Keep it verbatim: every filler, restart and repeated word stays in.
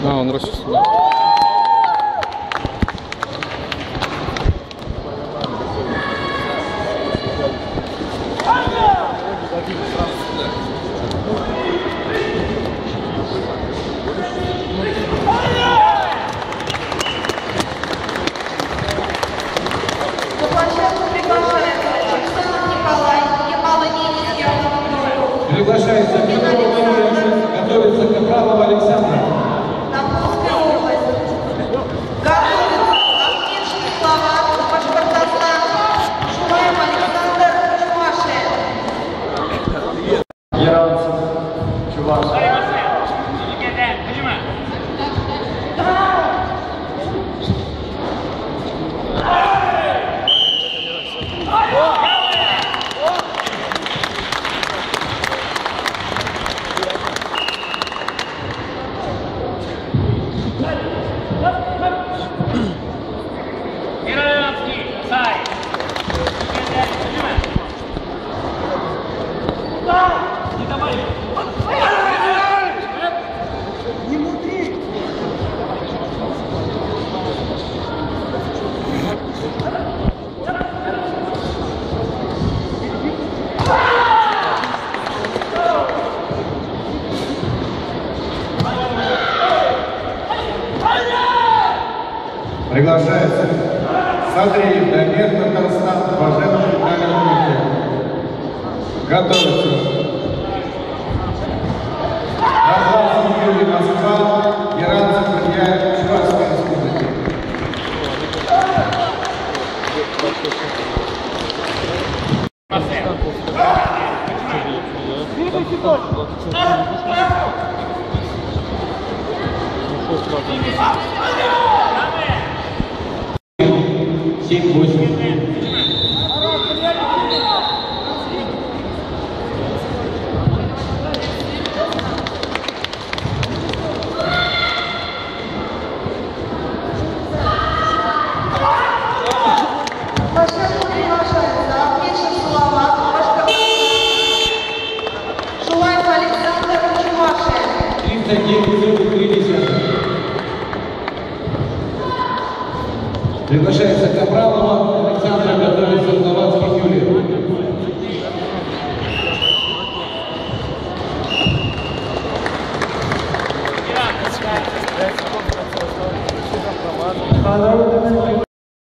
А, он расчет. Приглашается готовится Капралов Александр. Тамбовская область. Готовится Ахмедшин Слава, Башкортостан, Шуваев Александр, Чувашия. Яранцев, Чувашия. Приглашается Садриев Дамир, Татарстан, Баженов, Kumite. Готовится. Атласов Юрий, Москва, Яранцев, Илья, Чувашская республика. семь-восемь. Шуваев Александр, Чувашия. тридцать девять. Приглашается Капралова